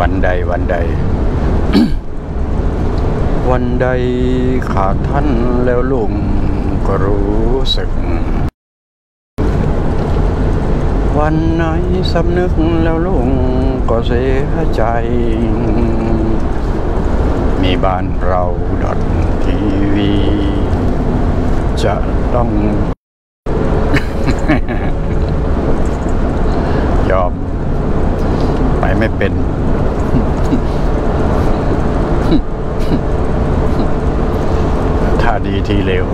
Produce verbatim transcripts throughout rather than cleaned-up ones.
วันใดวันใด วันใดขาดท่านแล้วลุงก็รู้สึกวันไหนสำนึกแล้วลุงก็เสียใจมีบ้านเราดอททีวีจะต้อง ยอมไปไม่เป็น ถ้าดีทีเร็ว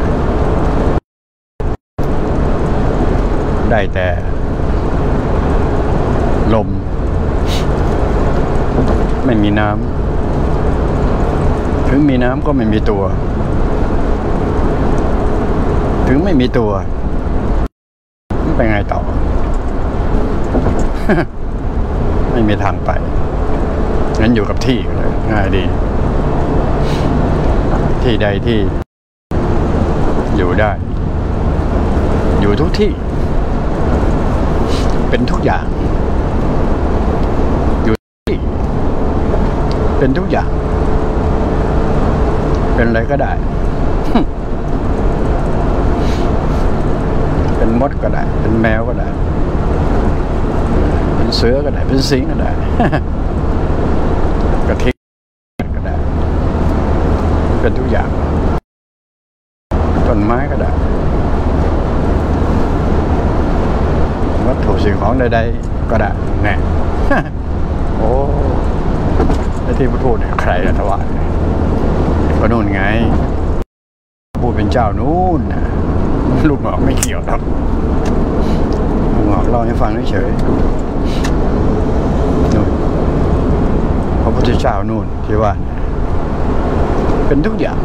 ได้แต่ลมไม่มีน้ำถึงมีน้ำก็ไม่มีตัวถึงไม่มีตัวไปไงต่อ ไม่มีทางไปงั้นอยู่กับที่เลยง่ายดีที่ใดที่อยู่ได้อยู่ทุกที่เป็นทุกอย่างอยู่ที่เป็นทุกอย่างเป็นอะไรก็ได้ เป็นมดก็ได้เป็นแมวก็ได้เป็นเสือก็ได้เป็นสิงก็ได้ กระทิงก็ได้เป็นทุกอย่างต้นไม้ก็ได้วัตถุสิ่งของใดๆก็ได้แน่ โอ้ไอ้ที่พูดเนี่ยใครนะทว่าก็นู่นไงพูดเป็นเจ้านู่นนะลูกหมอกไม่เกี่ยวหรอกลูกหมอกเล่าให้ฟังเฉยๆนู่นพระพุทธเจ้านู่นที่ว่าเป็นทุกอย่าง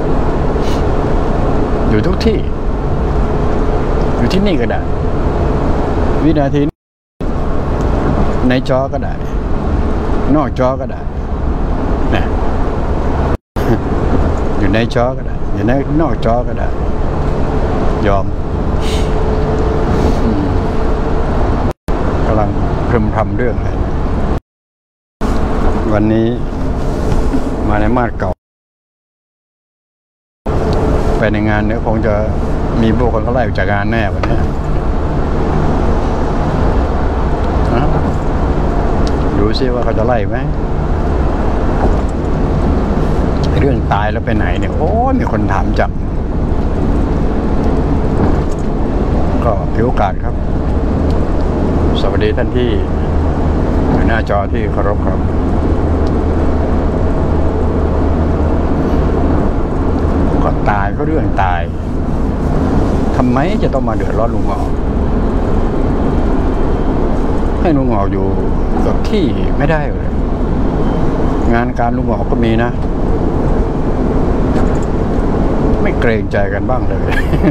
อยู่ทุกที่อยู่ที่นี่ก็ได้วินาทีในจอก็ได้นอกจอก็ได้นะอยู่ในจอก็ได้อยู่ในนอกจอก็ได้ยอมกำลังพึมพำเรื่องอะไรวันนี้มาในมาดเก่าไปในงานเนี่ยคงจะมีพวกคนเขาไล่ออกจากงานแน่วันนี้ดูซิว่าเขาจะไล่ไหมเรื่องตายแล้วไปไหนเนี่ยโอ้มีคนถามจังก็ถือโอกาสครับสวัสดีท่านที่อยู่หน้าจอที่เคารพครับก็ตายก็เรื่องตายทำไมจะต้องมาเดือดร้อนลุงหงอกให้ลุงหงอกอยู่กับที่ไม่ได้เลยงานการลุงหงอกก็มีนะไม่เกรงใจกันบ้างเลย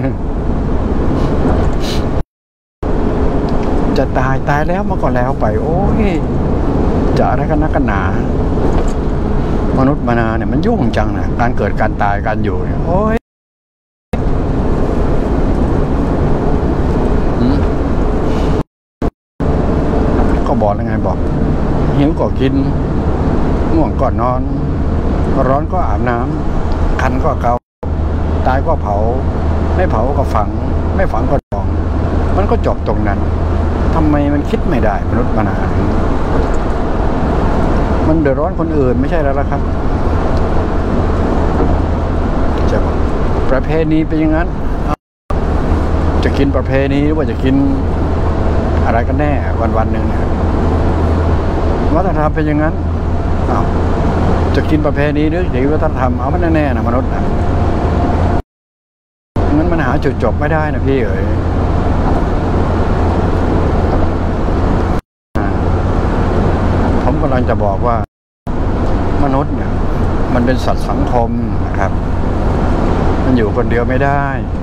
จะตายตายแล้วมันก็แล้วไปโอ้ยจะอะไรกันนักกันหนามนุษย์มนาเนี่ยมันยุ่งจังนะการเกิดการตายการอยู่เนี่ยโอ้ยก็บอกยังไงบอกหิวก็กินง่วงก็นอนร้อนก็อาบน้ำคันก็เกาตายก็เผาไม่เผาก็ฝังไม่ฝังก็ดองมันก็จบตรงนั้นทำไมมันคิดไม่ได้มนุษย์มนามันเดือดร้อนคนอื่นไม่ใช่แล้วล่ะครับจะประเพณีเป็นอย่างนั้นจะกินประเพณีหรือว่าจะกินอะไรกันแน่วันวันหนึ่งเนี่ยวัฒนธรรมเป็นอย่างนั้นเอาจะกินประเพณีหรือจะกินวัฒนธรรมเอามันแน่ๆนะมนุษย์นะงั้นมันหาจุดจบไม่ได้นะพี่เอ๋ยผมกำลังจะบอกว่ามนุษย์เนี่ยมันเป็นสัตว์สังคมนะครับมันอยู่คนเดียวไม่ได้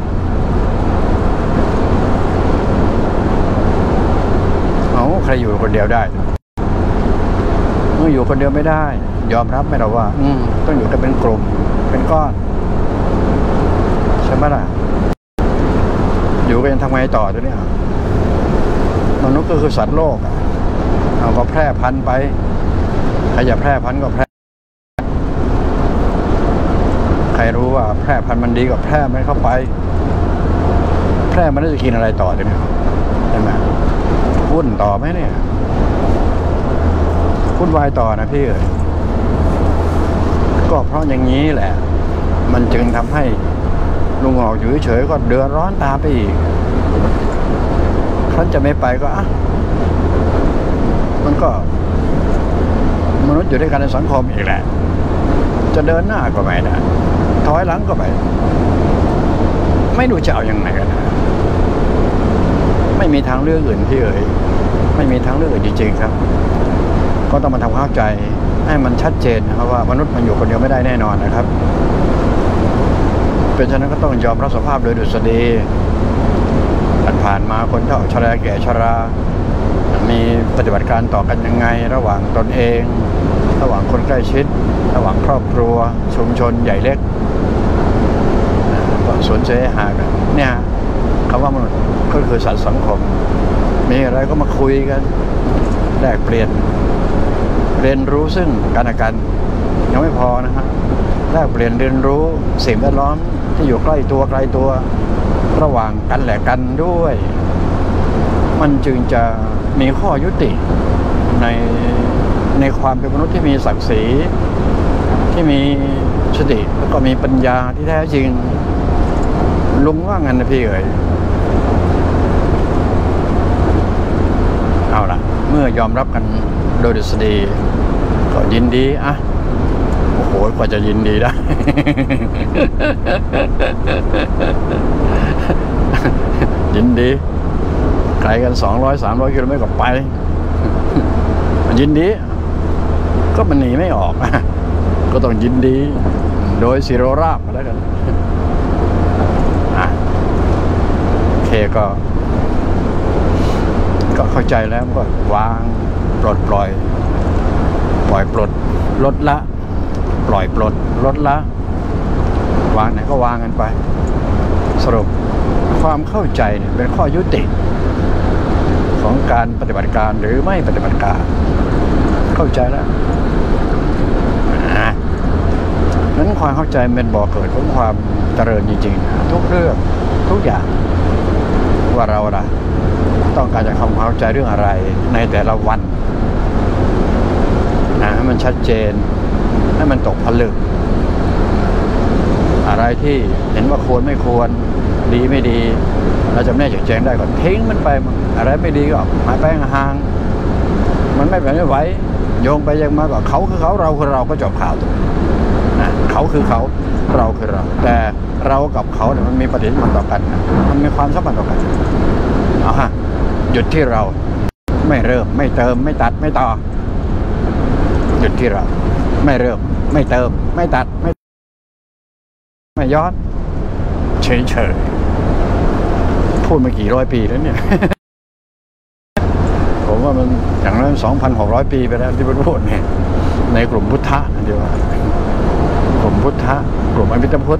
เอาใครอยู่คนเดียวได้เมื่ออยู่คนเดียวไม่ได้ยอมรับไหมเราว่าอืมต้องอยู่กันเป็นกลุ่มเป็นก้อนใช่ไหมล่ะอยู่กันทำไงต่อตัวนี้มนุษย์ก็คือสัตว์โลกเอาก็แพร่พันธุ์ไปรจะแพร่พันธุ์ก็แพร่ใครรู้ว่าแพร่พันธุ์มันดีก็แพร่มันเข้าไปแพร่มันจะกินอะไรต่อเนี่ยใช่ไหมวุ่นต่อไหมเนี่ยวุ่นวายต่อนะพี่เอ๋ยก็เพราะอย่างนี้แหละมันจึงทำให้ลุงออกอยู่เฉยๆก็เดือดร้อนตามไปอีกท่านจะไม่ไปก็อ่ะมันก็มนุษย์อยู่ด้วยกันในสังคมอีกแหละจะเดินหน้าก็ไม่ได้ถอยหลังก็ไม่ไม่รู้จะเอายังไงกันนะไม่มีทางเลือกอื่นพี่เอ๋ยไม่มีทางเลือกอื่นจริงๆครับก็ต้องมาทำความเข้าใจให้มันชัดเจนนะครับว่ามนุษย์มันอยู่คนเดียวไม่ได้แน่นอนนะครับเป็นฉะนั้นก็ต้องยอมรับสภาพโดยดุษฎีผ่านมาคนเฒ่าชราแก่ชรามีปฏิบัติการต่อกันยังไงระหว่างตนเองระหว่างคนใกล้ชิดระหว่างครอบครัวชุมชนใหญ่เล็กก็สนใจหากันเนี่ยคำว่ามนุษย์ก็คือสัตว์สังคมมีอะไรก็มาคุยกันแลกเปลี่ยนเรียนรู้ซึ่งกันและกันยังไม่พอนะฮะแลกเปลี่ยนเรียนรู้สิ่งแวดล้อมที่อยู่ใกล้ตัวไกลตัวระหว่างกันและกันด้วยมันจึงจะมีข้อยุติในในความเป็นมนุษย์ที่มีศักดิ์ศรีที่มีสติแล้วก็มีปัญญาที่แท้จริงลุงว่างั้นนะพี่เอ๋ยเอาล่ะเมื่อยอมรับกันโดยดุษฎีก็ยินดีอ่ะโอ้โหกว่าจะยินดีได้ ยินดีไกลกันสองร้อยสามร้อยกิโลเมตรก็ไป ยินดีก็มันหนีไม่ออก ก็ต้องยินดีโดยสิโรราบมาแล้วกันโอเคก็ก็เข้าใจแล้วก็วางปลดปล่อยปล่อยปลดลดละปล่อยปลดลดละวางไหนก็วางกันไปสรุปความเข้าใจเนี่ยเป็นข้อยุติของการปฏิบัติการหรือไม่ปฏิบัติการเข้าใจแล้วนั้นความเข้าใจเป็นบ่อเกิดของความเจริญจริงๆทุกเรื่องทุกอย่างว่าเราล่ะต้องการจะทำความเข้าใจเรื่องอะไรในแต่ละวันนะให้มันชัดเจนให้มันตกผลึกอะไรที่เห็นว่าควรไม่ควรดีไม่ดีเราจะแน่แจ้งได้ก่อนทิ้งมันไปอะไรไม่ดีก็หายไปห่างมันไม่ไปไม่ไหวโยงไปยังมาก็เขาคือเขาเราคือเราก็จบข่าวนะเขาคือเขาเราคือเราแต่เรากับเขาเนี่ยมันมีประเด็นมันต่อกันนะมันมีความสัมพันธ์ต่อกันเอาฮะหยุดที่เราไม่เริ่มไม่เติมไม่ตัดไม่ต่อหยุดที่เราไม่เริ่มไม่เติมไม่ตัดไม่ไม่ย้อนเฉยเฉยพูดมากี่ร้อยปีแล้วเนี่ย ผมว่ามันอย่างนั้นสองพันหกร้อยปีไปแล้วที่พูดเนี่ยในกลุ่มพุทธะเดียวกลุ่มพุทธะกลุ่มอภิธรรมพุทธ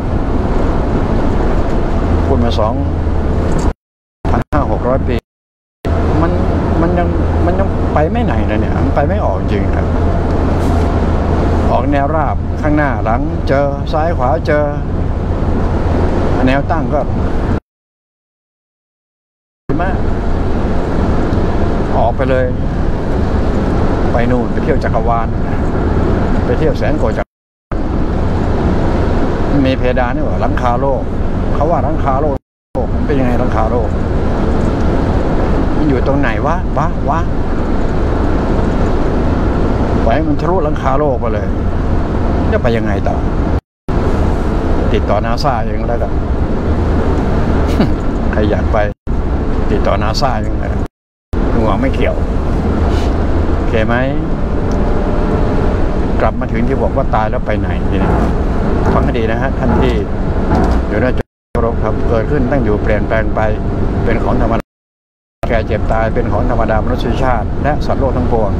พูดมาสองพันห้าหกร้อยปีมันมันยังมันยังไปไม่ไหนนะเนี่ยมันไปไม่ออกจริงครับออกแนวราบข้างหน้าหลังเจอซ้ายขวาเจอแนวตั้งก็มากออกไปเลยไปนู่นไปเที่ยวจักรวาลไปเที่ยวแสนโกจักรมีเพดานนี่ว่าหลังคาโลกเขาว่าหลังคาโลกมันเป็นยังไงหลังคาโลกมันอยู่ตรงไหนวะวะวะไปมันทะลุหลังคาโลกไปเลยจะไปยังไงต่อติดต่อนาซาเองแล้วกันใครอยากไปติดต่อนาซาเองแล้วลุงหวังไม่เกี่ยวโอเคไหมกลับมาถึงที่บอกว่าตายแล้วไปไหนนี่นะฟังให้ดีนะฮะท่านที่อยู่ในจุดรบครับเกิดขึ้นตั้งอยู่เปลี่ยนแปลงไปเป็นของธรรมดาแก่เจ็บตายเป็นของธรรมดามนุษยชาติและสัตว์โลกทั้งปวง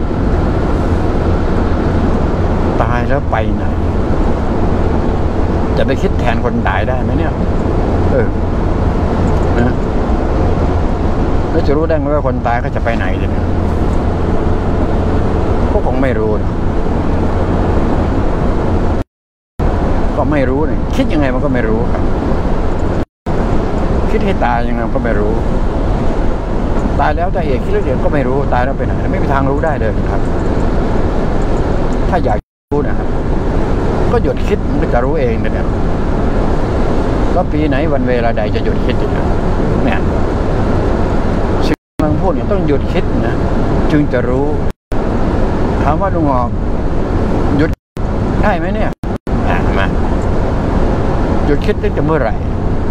ตายแล้วไปไหนจะไปคิดแทนคนตายได้ไหมเนี่ยเออนะแล้วจะรู้ได้ไหมว่าคนตายเขาจะไปไหนเนี่ยก็คงไม่รู้นะก็ไม่รู้เนี่ยคิดยังไงมันก็ไม่รู้ครับคิดให้ตายยังไงก็ไม่รู้ตายแล้วแต่เอกคิดแล้วเดี๋ยวก็ไม่รู้ตายแล้วไปไหนไม่มีทางรู้ได้เลยครับถ้าอยากรู้นะครับก็หยุดคิดมันก็จะรู้เองเนี่ยก็ปีไหนวันเวลาใดจะหยุดคิดอย่างนี้เนี่ยสิ่งที่กำลังพูดเนี่ยต้องหยุดคิดนะจึงจะรู้ถามว่าลุงออกหยุดได้ไหมเนี่ยมาหยุดคิดตั้งแต่เมื่อไหร่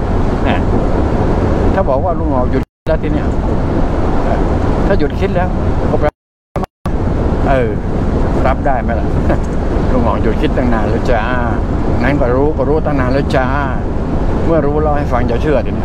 ถ้าบอกว่าลุงออกหยุดแล้วทีเนี้ยถ้าหยุดคิดแล้วก็รับเออรับได้ไหมล่ะลุงออกหยุดคิดตั้งนานแล้วจ้านั้นก็รู้ก็รู้ตั้งนานแล้วจ้าเมื่อรู้เล่าให้ฟังอย่าเชื่อทีนี้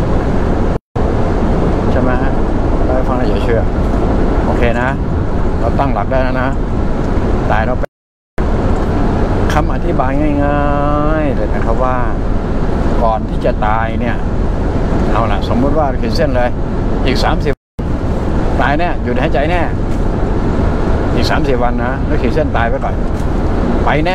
ใช่ไหมเล่าให้ฟังแล้วอย่าเชื่อโอเคนะเราตั้งหลักได้แล้วนะตายแล้วคำอธิบายง่ายๆเลยนะครับว่าก่อนที่จะตายเนี่ยเอาล่ะสมมติว่าขีดเส้นเลยอีกสามสิบตายแน่หยุดหายใจแน่อีกสามสิบวันนะแล้วขีดเส้นตายไปก่อนไปแน่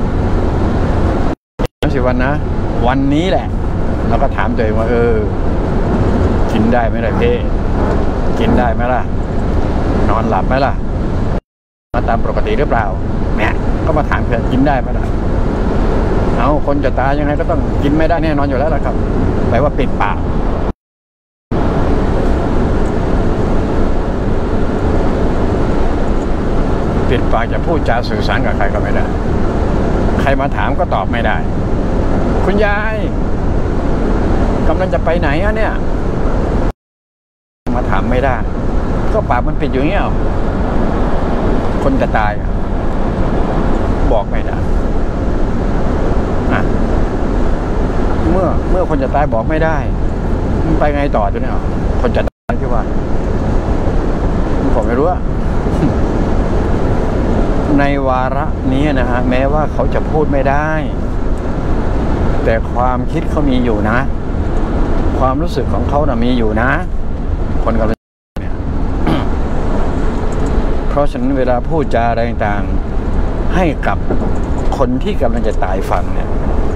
สามสิบวันนะวันนี้แหละเราก็ถามตัวเองว่าเออกินได้ไหมล่ะพี่กินได้ไหมล่ะนอนหลับไหมล่ะมาตามปกติหรือเปล่าเนี่ยก็มาถามเพื่อนกินได้ไหมล่ะเอาคนจะตายยังไงก็ต้องกินไม่ได้แน่นอนอยู่แล้วล่ะครับแปลว่าปิดปากปิดปากจะพูดจาสื่อสารกับใครก็ไม่ได้ใครมาถามก็ตอบไม่ได้คุณยายกำลังจะไปไหนอะเนี่ยมาถามไม่ได้ก็ปากมันปิดอยู่เงี้ยคนจะตายบอกไม่ได้เมื่อเมื่อคนจะตายบอกไม่ได้มันไปไงต่อตัวเนี่ยคนจะตายที่ว่าผมไม่รู้อะในวาระนี้นะฮะแม้ว่าเขาจะพูดไม่ได้แต่ความคิดเขามีอยู่นะความรู้สึกของเขานะมีอยู่นะคนกำลังเนี่ย เพราะฉะนั้นเวลาพูดจาอะไรต่างๆให้กับคนที่กำลังจะตายฟังเนี่ย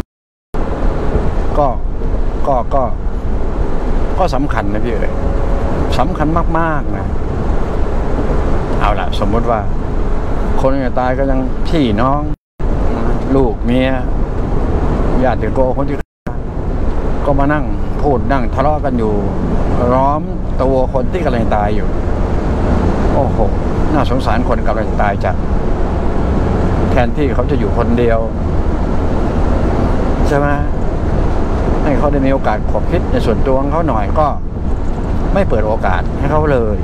ก็ก็ก็ก็สำคัญนะพี่เอ๋ยสำคัญมากๆนะเอาล่ะสมมติว่าคนจะตายก็ยังพี่น้องลูกเมียญาติโกคนที่ก็มานั่งพูดนั่งทะเลาะกันอยู่ล้อมตัวคนที่กำลังตายอยู่โอ้โหน่าสงสารคนกำลังตายจัดแทนที่เขาจะอยู่คนเดียวใช่ไหมให้เขาได้มีโอกาสขบคิดในส่วนตัวของเขาหน่อยก็ไม่เปิดโอกาสให้เขาเลย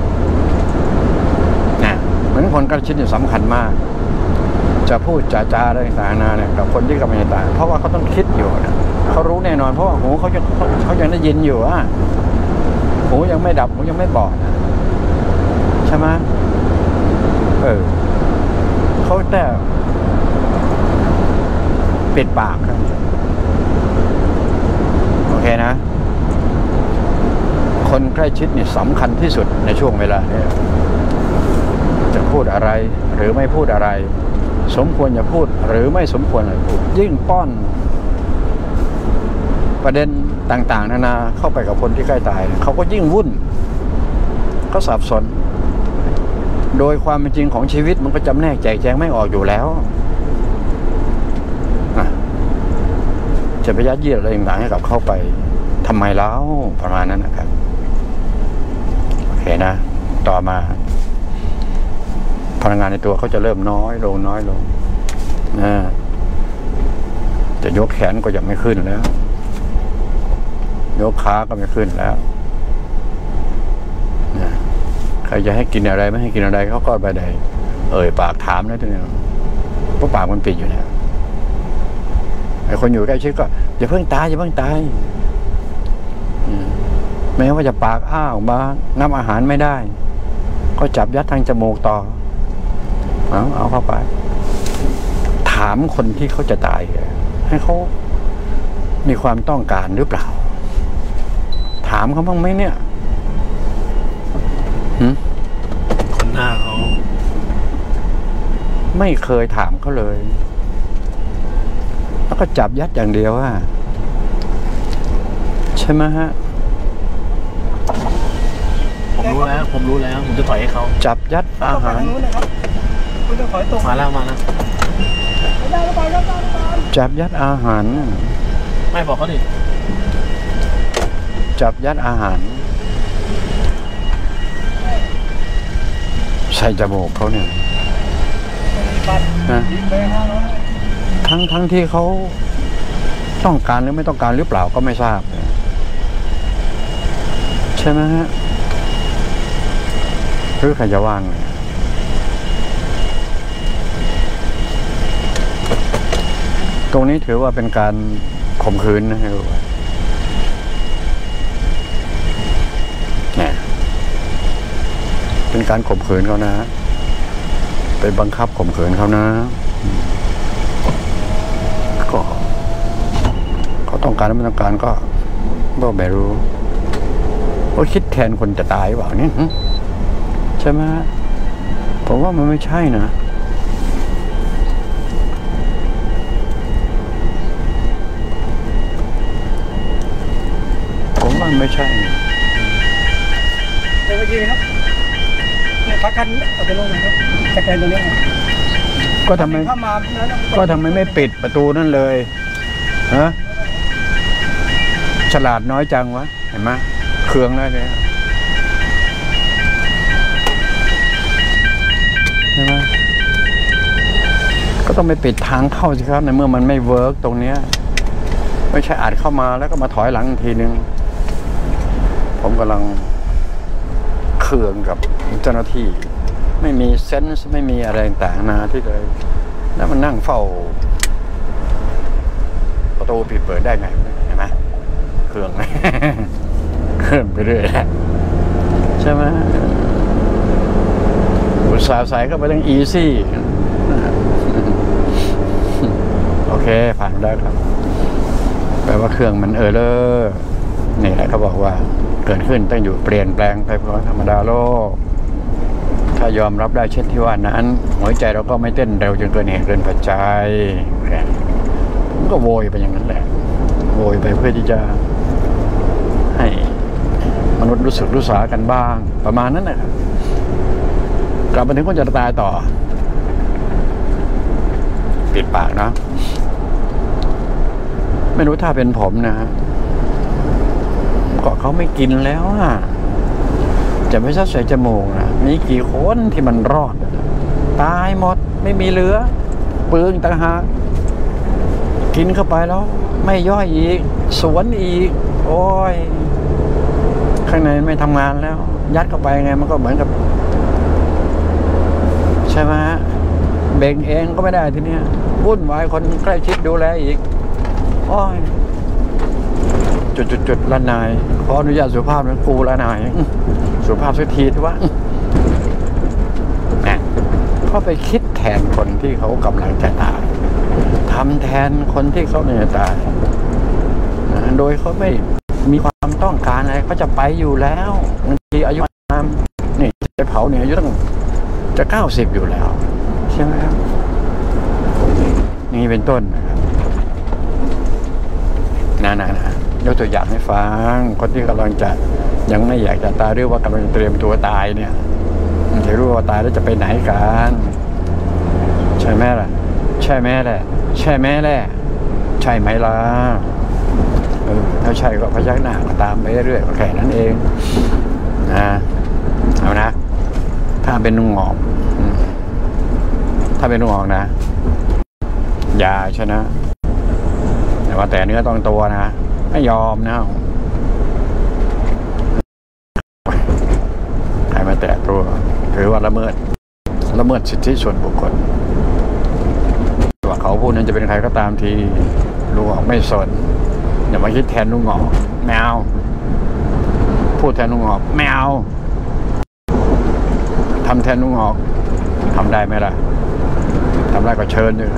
นะเหมือนคนใกล้ชิดเนี่ยสำคัญมากจะพูดจาจาอะไรต่างๆเนี่ยกับคนที่กำลังจะตายเพราะว่าเขาต้องคิดอยู่นะเขารู้แน่นอนเพราะว่าหูเขาจะเขายังได้ยินอยู่อ่ะหูยังไม่ดับหูยังไม่บอดใช่ไหมเออเขาแต่ปิดปากครับโอเคนะคนใกล้ชิดเนี่ยสำคัญที่สุดในช่วงเวลานี้จะพูดอะไรหรือไม่พูดอะไรสมควรจะพูดหรือไม่สมควรจะพูดยิ่งป้อนประเด็นต่างๆนานาเข้าไปกับคนที่ใกล้ตายเขาก็ยิ่งวุ่นเขาสับสนโดยความเป็นจริงของชีวิตมันก็จำแนกแจกแจงไม่ออกอยู่แล้วจะไปยัดเยียดอะไรต่างๆให้กับเข้าไปทำไมเล่าประมาณนั้นนะครับโอเคนะต่อมาพลังงานในตัวเขาจะเริ่มน้อยลงน้อยลงนะจะยกแขนก็จะไม่ขึ้นแล้วยกขาก็ไม่ขึ้นแล้วนะใครจะให้กินอะไรไม่ให้กินอะไรเขาก็ไปได้เอ่ยปากถามแล้วทีนี้เพราะปากมันปิดอยู่เนี่ยไอ้คนอยู่ใกล้ชิดก็อย่าเพิ่งตายอย่าเพิ่งตายแม้ว่าจะปากอ้าออกมางับอาหารไม่ได้ก็จับยัดทางจมูกต่อเอาเอาเข้าไปถามคนที่เขาจะตายให้เขามีความต้องการหรือเปล่าถามเขาบ้างไหมเนี่ยคนหน้าเขาไม่เคยถามเขาเลย แล้วก็จับยัดอย่างเดียวว่าใช่ไหมฮะผมรู้แล้วผมรู้แล้วผมจะถอยให้เขาจับยัดอาหารคุณจะถอยตรงมาแล้วมาแล้วจับยัดอาหารไม่บอกเขาดิจับยัดอาหารใส่จมูกเขาเนี่ยนะทั้งทั้งที่เขาต้องการหรือไม่ต้องการหรือเปล่าก็ไม่ทราบใช่ไหมฮะหรือใครจะว่างตรงนี้ถือว่าเป็นการข่มขืนนะให้รู้เนี่ยเป็นการข่มขืนเขานะไปบังคับข่มขืนเขานะก็เขาต้องการหรือไม่ต้องการก็ก็ไม่รู้ว่าคิดแทนคนจะตายเปล่าเนี่ยใช่ไหมผมว่ามันไม่ใช่นะผมว่ามันไม่ใช่เดี๋ยวมายืนครับเนี่ยพักกันเอาไปลงไหนครับสแกนตัวนี้ก็ทำไมก็ทำไมไม่ปิดประตูนั่นเลยฮะฉลาดน้อยจังวะเห็นไหมเครื่องได้เลยใช่ไหมก็ต้องไปปิดทางเข้าสิครับในเมื่อมันไม่เวิร์กตรงเนี้ยไม่ใช่อาจเข้ามาแล้วก็มาถอยหลังทีนึงผมกำลังเคืองกับเจ้าหน้าที่ไม่มีเซนส์ไม่มีอะไรต่างๆนาที่เลยแล้วมันนั่งเฝ้าประตูปิดเปิดได้ไงเห็นไหมเครื่องไหมเครื่องไปเรื่อยใช่ไหมอุตสาห์ใส่ก็ไปตั้งอีซี่โอเคผ่านได้ครับแปลว่าเครื่องมันเออเลอร์นี่แหละเขาบอกว่าเกิดขึ้นต้องอยู่เปลี่ยนแปลงไปเพราะธรรมดาโลกถ้ายอมรับได้เช่นที่ว่านั้นหัวใจเราก็ไม่เต้นเร็วจนเกินเหตุเกินปัจจัยผมก็โวยไปอย่างนั้นแหละโวยไปเพื่อที่จะให้มนุษย์รู้สึกรู้สากันบ้างประมาณนั้นนะครับกลับมาถึงคนจะตายต่อปิดปากนะไม่รู้ถ้าเป็นผมนะก็เขาไม่กินแล้วอ่ะจะไม่ใช่ใส่จมูกนะมีกี่คนที่มันรอดตายหมดไม่มีเหลือปึงต่างหากกินเข้าไปแล้วไม่ย่อยอีกสวนอีกโอ้ยข้างในไม่ทำงานแล้วยัดเข้าไปไงมันก็เหมือนกับใช่ไหมเบ่งเองก็ไม่ได้ทีเนี้ยวุ่นวายคนใกล้ชิดดูแลอีกโอ้ยจุดๆๆละนายขออนุญาตสุภาพนะครูละนายสุภาพสักทีที่ว่าเขาไปคิดแทนคนที่เขากำลังจะตายทำแทนคนที่เขาเนี่ยตายโดยเขาไม่มีความต้องการอะไรเขาจะไปอยู่แล้วบางทีอายุน้ำนี่จะเผาเนี่ยอายุตั้งจะเก้าสิบอยู่แล้วใช่ไหมครับนี่เป็นต้นนะครับนานานะยกตัวอย่างให้ฟังคนที่กำลังจะยังไม่อยากจะตายหรือว่ากำลังเตรียมตัวตายเนี่ยมันจะรู้ว่าตายแล้วจะไปไหนกันใช่ไหมล่ะใช่ไหมแหละใช่ไหมแหละใช่ไหมล่ะเออถ้าใช่ก็พยักหน้าตามไปเรื่อยๆแค่นั้นเองนะเอานะถ้าเป็นนุ่งหงอกถ้าเป็นนุ่งหงอกนะอย่าใช่นะแต่ว่าแต่เนื้อต้องตัวนะไม่ยอมนะใครมาแตะตัวถือว่าละเมิดละเมิดสิทธิส่วนบุคคลว่าเขาพูดนั้นจะเป็นใครก็ตามทีรู้ว่าไม่สนอย่ามาคิดแทนลุงหงอกแมวพูดแทนลุงหงอกแมวทำแทนลุงหงอกทำได้ไหมล่ะทำได้ก็เชิญด้วย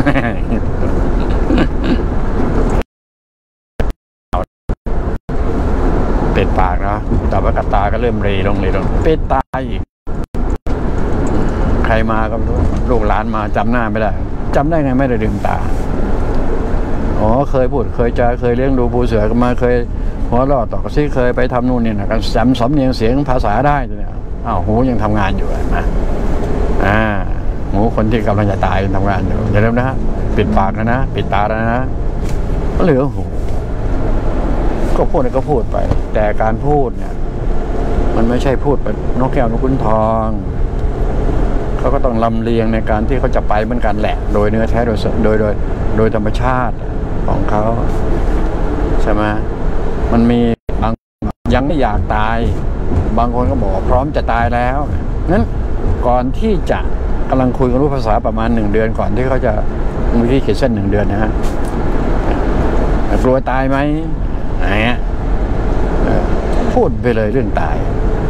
ปิดปากนะแต่ว่ากับตาก็เริ่มเรลงเรลงปิดตาอีกใครรมาก็ไม่รู้ลูกหลานมาจำหน้าไม่ได้จำได้ไงไม่ได้ลืมตาอ๋อเคยพูดเคยจาเคยเลี้ยงดูปูเสือกันมาเคยหัวเราะต่อซี่เคยไปทำนู่นนี่นะกันจำสำเนียงเสียงภาษาได้เนี่ยอ้าวหูยังทำงานอยู่นะอ่าหูคนที่กำลังจะตายทำงานอยู่อย่าลืมนะปิดปากนะนะปิดตาแล้วนะเหลือหูก็พูดก็พูดไปแต่การพูดเนี่ยมันไม่ใช่พูดเป็นนกแก้วนกขุนทองเขาก็ต้องลำเลียงในการที่เขาจะไปเหมือนกันแหละโดยเนื้อแท้โดยโดยโดยโดยธรรมชาติของเขาใช่ไหมมันมีบางยังไม่อยากตายบางคนก็บอกพร้อมจะตายแล้วนั้นก่อนที่จะกำลังคุยกันรู้ภาษาประมาณหนึ่งเดือนก่อนที่เขาจะมีที่ขีดเส้นหนึ่งเดือนนะฮะกลัวตายไหมอะไรเงี้ยพูดไปเลยเรื่องตาย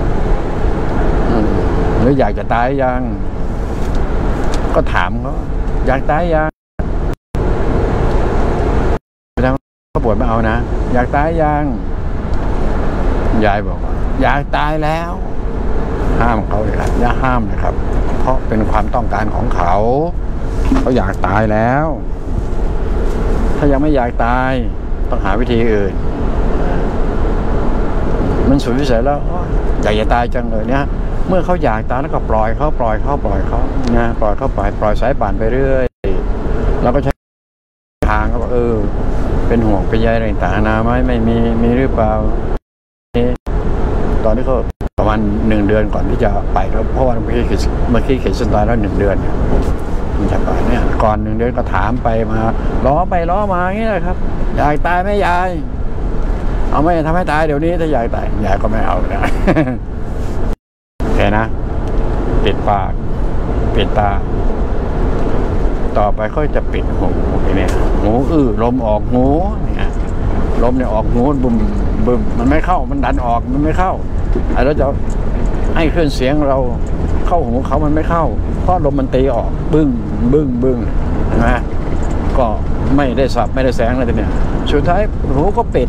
หรืออยากจะตายยังก็ถามเขาอยากตายยังแล้วก็ปวดไม่เอานะอยากตายยังยายบอกว่าอยากตายแล้วห้ามเขาเลยครับอย่าห้ามนะครับเพราะเป็นความต้องการของเขาเขาอยากตายแล้วถ้ายังไม่อยากตายต้องหาวิธีอื่นมันสุดวิสัยแล้วอยากจะตายจังเลยเนี่ยเมื่อเขาอยากตายแล้วก็ปล่อยเขาปล่อยเขาปล่อยเขานะปล่อยเขาปล่อยปล่อยสายป่านไปเรื่อยเราก็ใช้ทางเขาบอกเออเป็นห่วงเป็นใยอะไรต่างๆนาไหมไม่มีมีหรือเปล่าตอนนี้ก็ประมาณหนึ่งเดือนก่อนที่จะไปแล้วเพราะว่าเมื่อกี้เมื่อกี้เขียนสัญญาแล้วหนึ่งเดือนมันจะไปเนี่ยก่อนหนึ่งเดือนก็ถามไปมาล้อไปล้อมาอย่างนี้เลยครับอยากตายไหมยายเอาไม่ทำให้ตายเดี๋ยวนี้ถ้าอยากตายยายก็ไม่เอานะโอเคนะปิดปากปิดตาต่อไปก็จะปิดหูเนี่ยหูอื้อลมออกหูเนี่ยลมเนี่ยออกหูบึมบึมมันไม่เข้ามันดันออกมันไม่เข้าไอ้เราจะให้เคลื่อนเสียงเราเข้าหูเขามันไม่เข้าเพราะลมมันตีออกบึ้งบึ้งบึ้งนะก็ไม่ได้สับไม่ได้แสงอะไรทีเนี่ยสุดท้ายหูก็ปิด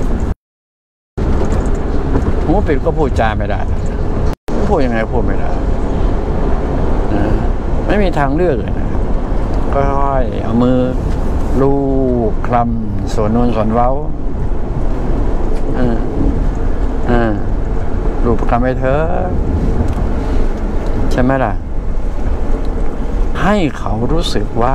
หูปิดก็พูดจาไม่ได้พูดยังไงพูดไม่ได้นะไม่มีทางเลือกเลยนะครับก็ค่อยเอามือลูบคลำส่วนนูนส่วนเว้าอ่าอ่าลูบคลำไปเถอะใช่ไหมล่ะให้เขารู้สึกว่า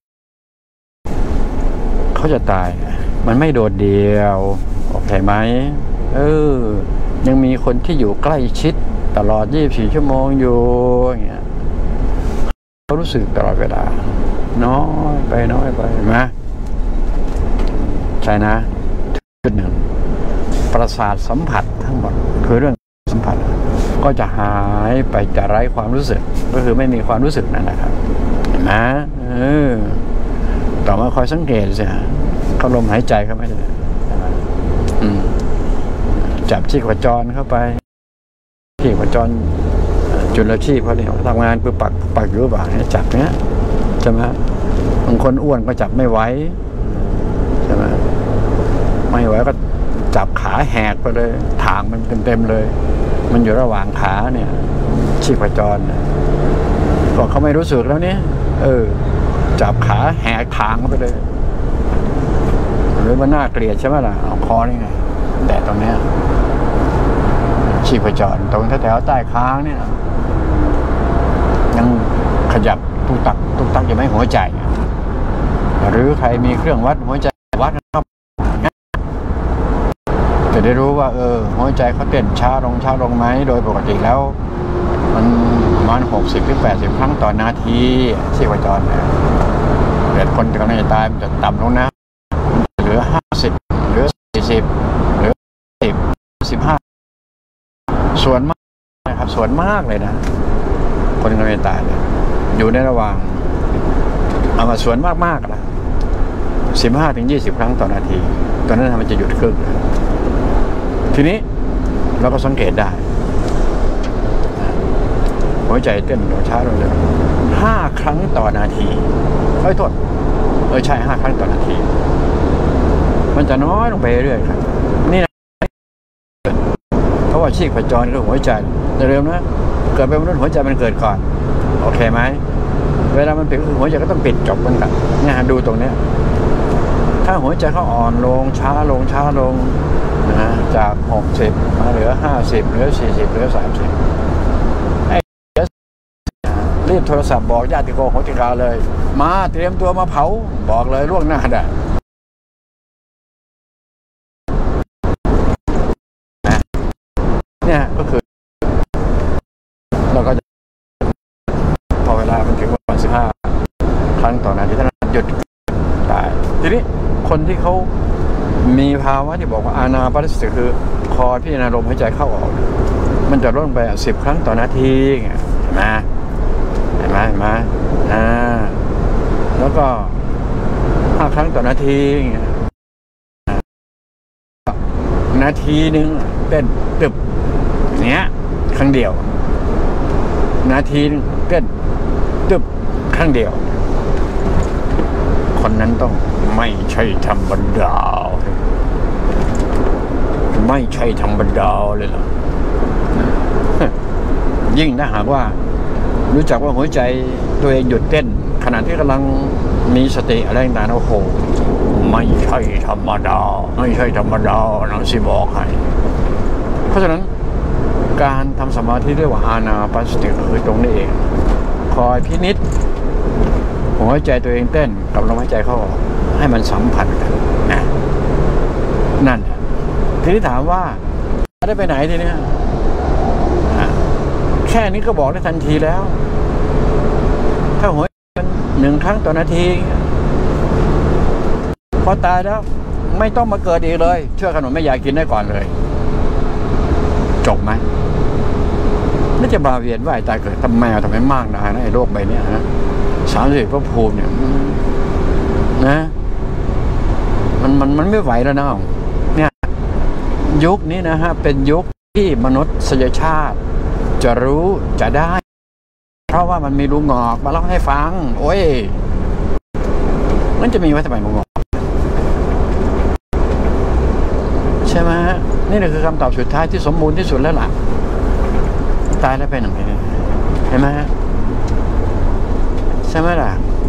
เขาจะตายมันไม่โดดเดี่ยวโอเคไหมเออยังมีคนที่อยู่ใกล้ชิดตลอดยี่สิบสี่ชั่วโมงอยู่อย่างเงี้ยเขารู้สึกตลอดเวลาน้อยไปน้อยไปเห็นไหมใช่นะจุดหนึ่งประสาทสัมผัสทั้งหมดคือเรื่องสัมผัสก็จะหายไปจะไร้ความรู้สึกก็คือไม่มีความรู้สึกนั่นแหละครับเห็นไหมเออต่อมาคอยสังเกตสิฮะเขาลมหายใจเขาไม่ได้อืมจับชีพจรเข้าไปชีพจรจุลชีพเขาเนี่ยทำงานปึ๊บปักปักอยู่บ่าเนี่ยจับเนี้ยใช่ไหมบางคนอ้วนก็จับไม่ไหวใช่ไหมไม่ไหวก็จับขาแหกไปเลยทางมันเต็มๆเลยมันอยู่ระหว่างขาเนี่ยชีพจรก็เขาไม่รู้สึกแล้วเนี่ยเออจับขาแหกทางไปเลยหรือมันน่าเกลียดใช่ไหมล่ะเอาคอนี่ไงแต่ตรงเนี้ยชีพจรตรงแถวใต้ค้างเนี่ยยังขยับตุกตักตุกตักยังไม่หัวใจหรือใครมีเครื่องวัดหัวใจวัดครับจะได้รู้ว่าเออหัวใจเขาเต้นช้าลงช้าลงไหมโดยปกติแล้วมันประมาณหกสิบถึงแปดสิบครั้งต่อนาทีชีพจรเนี่ยเกิดคนกำลังจะตายมันจะต่ำลงนะเหลือห้าสิบเหลือสี่สิบเหลือสิบสิบห้าส่วนมากนะครับส่วนมากเลยนะคนกำลังจะตายเนี่ยอยู่ในระหว่างเอามาส่วนมากๆนะสิบห้าถึงยี่สิบครั้งต่อนาทีตอนนั้นมันจะหยุดครึ่งทีนี้เราก็สังเกตได้หัวใจเต้นลงช้าลงเร็วห้าครั้งต่อนาทีเฮ้ยโทษเออใช่ห้าครั้งต่อนาทีมันจะน้อยลงไปเรื่อยครับนี่นะเพราะว่าชีพจรคือหัวใจเร็วนะเกิดเป็นมนุษย์หัวใจมันเกิดก่อนโอเคไหมเวลามันปิดหัวใจก็ต้องปิดจบเหมือนกันเนี่ยดูตรงเนี้ยถ้าหัวใจเขาอ่อนลงช้าลงช้าลงนะจากหกสิบมาเหลือห้าสิบเหลือสี่สิบเหลือสามสิบให้รีบโทรศัพท์บอกญาติโกโหติกาเลยมาเตรียมตัวมาเผาบอกเลยล่วงหน้าได้เนี่ยก็คือเราก็จะพอเวลามันถึงวันสิบห้าครั้งต่อนาทีท่านหยุดตายทีนี้คนที่เขามีภาวะที่บอกว่าอานาปานสติคือคอยพิจารณาลมหายใจเข้าออกมันจะลดไปสิบครั้งต่อนาทีเห็นไหมเห็นไหมเห็นไหมอ่าแล้วก็ห้าครั้งต่อนาทีนาทีหนึ่งเต้นตึบเนี้ยครั้งเดียวนาทีเต้นตึบครั้งเดียวคนนั้นต้องไม่ใช่ธรรมดาไม่ใช่ธรรมดาเลยล่ะยิ่งถ้าหากว่ารู้จักว่าหัวใจตัวเองหยุดเต้นขณะที่กำลังมีสติอะไรต่างๆโอ้โหไม่ใช่ธรรมดาไม่ใช่ธรรมดานะสิบอกให้เพราะฉะนั้นการทำสมาธิเรียกว่าอานาปานสติคือตรงนี้เองคอยพินิจหัวใจตัวเองเต้นกับลมหายใจเข้าออกให้มันสัมพันธ์กันนะนั่นทีนี้ถามว่าได้ไปไหนทีนี้แค่นี้ก็บอกได้ทันทีแล้วถ้าหัวมันหนึ่งครั้งต่อนาทีพอตายแล้วไม่ต้องมาเกิดอีกเลยเชื่อขนมไม่อยากกินได้ก่อนเลยจบไหมน่าจะบาเวียนว่ายตายเกิดทำแมวทำไมมากนะในโลกใบนี้นะสามสิบพระภูมิเนี่ยนะมันมันมันไม่ไหวแล้วนะเนี่ยยุคนี้นะฮะเป็นยุคที่มนุษยชาติจะรู้จะได้เพราะว่ามันมีลุงงอกมาเล่าให้ฟังโอ้ยมันจะมีไว้ทำไมลุงงอกใช่ไหมฮะนี่แหละคือคำตอบสุดท้ายที่สมบูรณ์ที่สุดแล้วล่ะตายแล้วไปไหนเห็นไหมฮะใช่ไหมล่ะ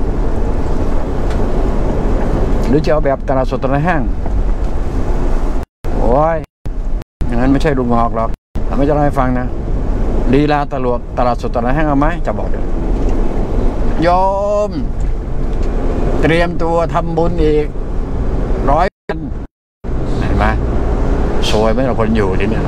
หรือจะเอาแบบตลาดสดตลาดแห้งโอ้ยอย่างนั้นไม่ใช่ลุงงอกหรอกแต่ไม่จะเล่าให้ฟังนะลีลาตลาดตลาดสดตลาดแห้งเอาไหมจะบอกเลยโยมเตรียมตัวทำบุญอีกร้อยพันเห็นไหมสวยไหมเราคนอยู่ที่นี่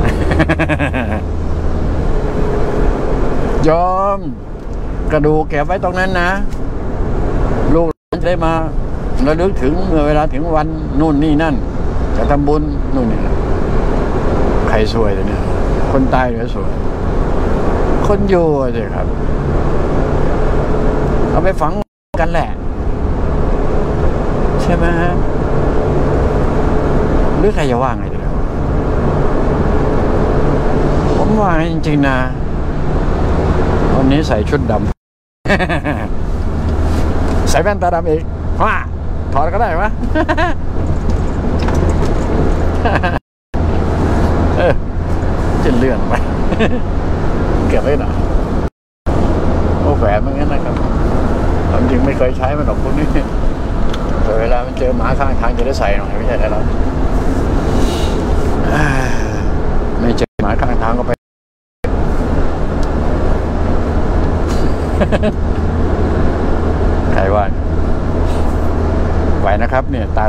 โยมกระดูกแก็บไว้ตรงนั้นนะลูกจะได้มาระลึกถึงเมื่อเวลาถึงวันนู่นนี่นั่นจะทำบุญนู่นนี่ใครสวยเลยเนี่ยคนตายหรือสวยคนอยู่สิครับเอาไปฝังกันแหละใช่ไหมฮะหรือใครจะว่าไงดีครับผมว่าจริงๆนะวันนี้ใส่ชุดดำ ใส่แว่นตาดำอีกว้าถอดก็ได้ไหม เออจะเลื่อนไป เก็บไว้หน่อยโอ้แฝงมันงั้นนะครับความจริงไม่เคยใช้มันหรอกพวกนี้แต่เวลามันเจอหมาข้างทางจะได้ใส่หน่อยไม่ใช่แล้วไม่เจอหมาข้างทางก็ไป ใครว่าไหวนะครับเนี่ยตา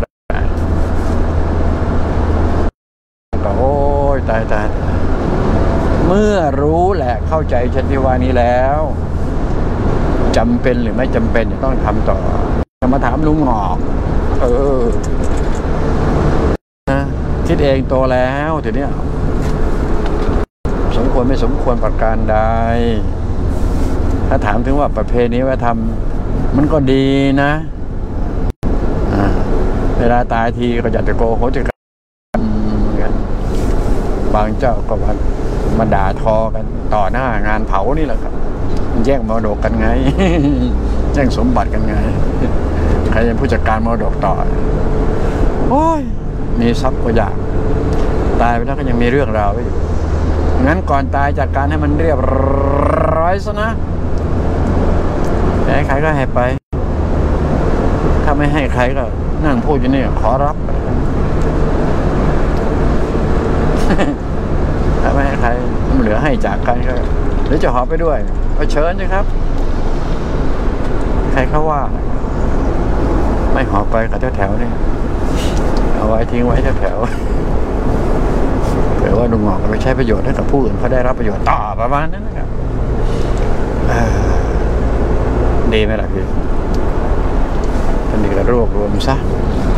ก็โอ้ยตายตายเมื่อรู้แหละเข้าใจชันทิวานี้แล้วจำเป็นหรือไม่จำเป็นจะต้องทำต่อจะมาถามลุงหงอกเออนะคิดเองโตแล้วทีเนี้ยสมควรไม่สมควรประการใดถ้าถามถึงว่าประเพณีวัฒนธรรมมันก็ดีนะเวลาตายทีก็อยากจะโกโหติกันบางเจ้าก็มาด่าทอกันต่อหน้างานเผานี่แหละครับแย่งมรดกกันไง แย่งสมบัติกันไงใครเป็นผู้จัดการมรดกต่อโอ้ยมีทรัพย์ก็อยากตายไปแล้วก็ยังมีเรื่องราวไว้อยู่งั้นก่อนตายจัดการให้มันเรียบร้อยซะนะให้ใครก็ให้ไปถ้าไม่ให้ใครก็นั่งพูดอยู่นี่ขอรับถ้าไม่ให้ใครมันเหลือให้จากใครก็หรือจะหอบไปด้วยก็เชิญนะครับใครเขาว่าไม่หอบไปกับแถวๆนี่เอาไว้ทิ้งไว้แถวๆเผื่อว่าลุงหงอกไปใช้ประโยชน์ให้กับผู้อื่นเขาได้รับประโยชน์ต่อประมาณนั้นนะครับดีไหมล่ะพี่ท่านนี้ก็รวบรวมซะ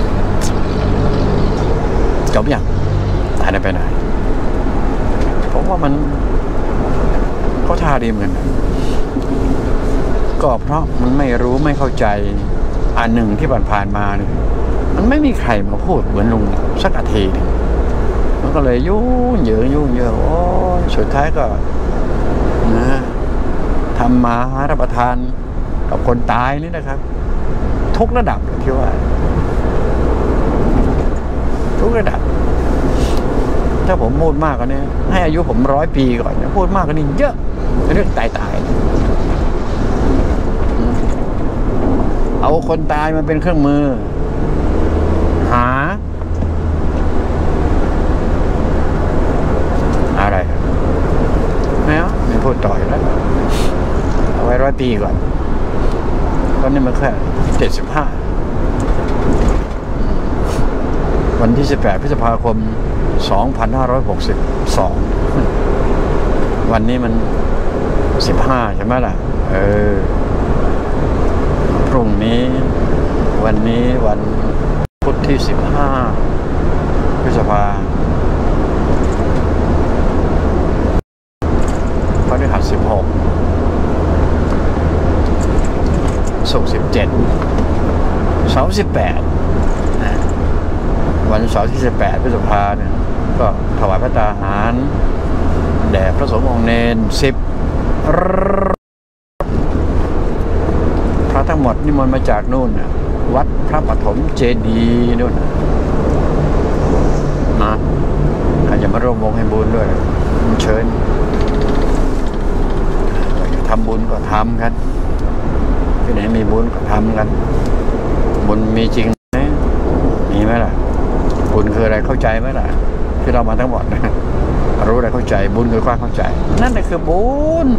จบอย่างหายไปไหนผมว่ามันก็ท่าดีเหมือนกันก็เพราะมันไม่รู้ไม่เข้าใจอันหนึ่งที่ผ่านๆมาเนี่ยมันไม่มีใครมาพูดเหมือนลุงสักอาทีนึงมันก็เลยยุ่งเยอะยุ่งเยอะโอ้สุดท้ายก็นะทำมาหารับประทานกับคนตายนี่นะครับทุกระดับที่ว่าทุกระดับถ้าผมพูดมากกว่านี้ให้อายุผมร้อยปีก่อนพูดมากกว่านี้เยอะเรื่องตายตายเอาคนตายมาเป็นเครื่องมือหาอะไรไม่เอาไม่พูดต่ออยู่แล้วเอาไว้ร้อยปีก่อนตอนนี้มันแค่เจ็ดสิบห้าวันที่สิบแปดพฤษภาคมสองพันห้าร้อยหกสิบสองวันนี้มันสิบห้าใช่ไหมล่ะเออพรุ่งนี้วันนี้วันพุธที่สิบห้าพฤษภาพฤหัสสิบหกศุกร์สิบเจ็ดเสาร์สิบแปดนะวันเสาร์ที่สิบแปดพฤษภาเนี่ยก็ถวายพระตาหารแด่พระสงฆ์องค์เนรสิบพระทั้งหมดนิมนต์มาจากนู่นวัดพระปฐมเจดีย์นู่นมาใครจะมาร่วมวงให้บุญด้วยเชิญทำบุญก็ทำกันที่ไหนมีบุญก็ทำกันบุญมีจริงไหมมีไหมล่ะบุญคืออะไรเข้าใจไหมล่ะที่เรามาทั้งหมดนะรู้อะไรเข้าใจบุญคือความเข้าใจนั่นแหละคือบุญ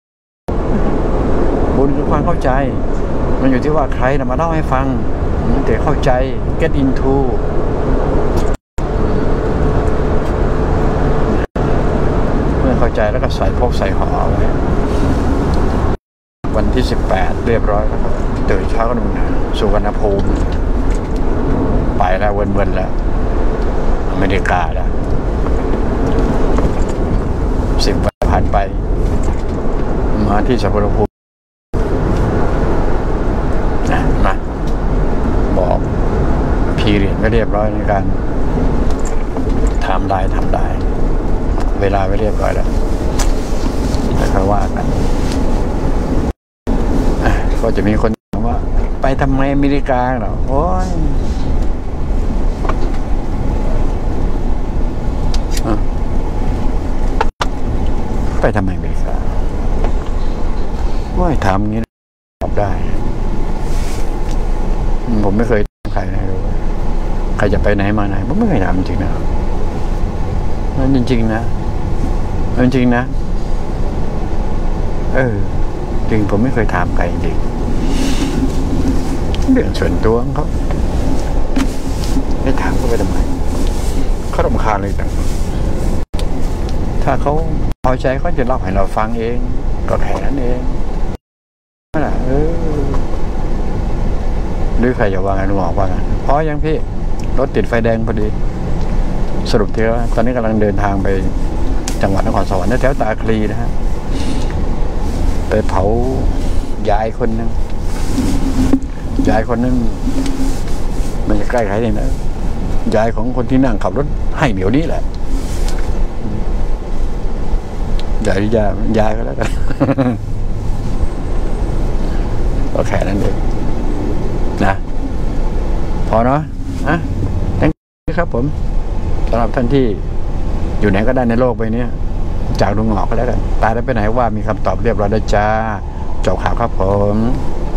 บุญคือความเข้าใจมันอยู่ที่ว่าใครนะมาเล่าให้ฟังแต่เข้าใจ get into เมื่อเข้าใจแล้วก็ใส่พกใส่ห่อไว้วันที่สิบแปดเรียบร้อยแล้วครับตื่นเช้าก็ดูนะสุวรรณภูมิไปแล้วเวินๆแล้วอเมริกาแล้วสิบวันผ่านไปมาที่สุวรรณภูมินะมาบอกพีเรียนไม่เรียบร้อยในการทำได้ทำได้เวลาไม่เรียบร้อยแล้วแต่ค่อยว่ากันก็จะมีคนถามว่าไปทำไมอเมริกาเหรอโอ้ยไปทำไมอเมริกาว่าทำอย่างนี้ตอบได้ผมไม่เคยถามใครนะรู้ใครจะไปไหนมาไหนผมไม่เคยถามจริงนะมันจริงๆนะมันจริงนะเออจริงผมไม่เคยถามใครจริงเรื่องส่วนตัวของเขาไม่ถามเขาไปทำไมเขารำคาญเลยต่างถ้าเขาพอใจเขาจะเล่าให้เราฟังเองก็แค่นั้นเองนั่นแหละเออหรือใครจะว่าไงลุงบอกว่าไงพอยังพี่รถติดไฟแดงพอดีสรุปทีว่าตอนนี้กำลังเดินทางไปจังหวัดนครสวรรค์แถวตาคลีนะฮะไปเผายายคนนึงยายคนนึงมันจะใกล้ใครเนี่ยนะยายของคนที่นั่งขับรถให้เดี๋ยวนี้แหละยายยายยายก็แล้วกันก็แค่นั้นเองนะพอเนาะอ่ะตั้งครับผมสำหรับท่านที่อยู่ไหนก็ได้ในโลกใบนี้จากลุงหงอกก็แล้วกันตายแล้วไปไหนว่ามีคำตอบเรียบร้อยแล้วจ้าจบข่าวครับผม